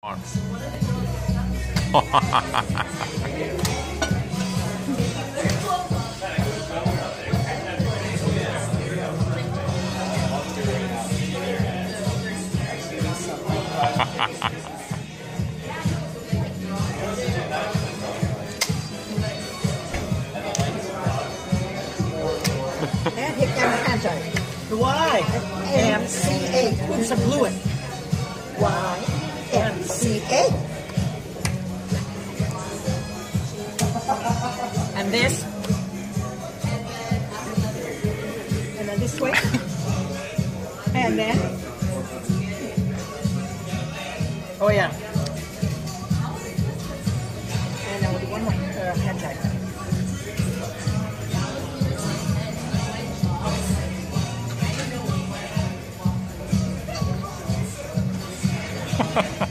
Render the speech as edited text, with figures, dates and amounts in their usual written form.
And here comes Anton. The Y. MCA. It's a fluid. YMCA. And this. And then this way. And then. Oh yeah. And then we'll do one more hand tag.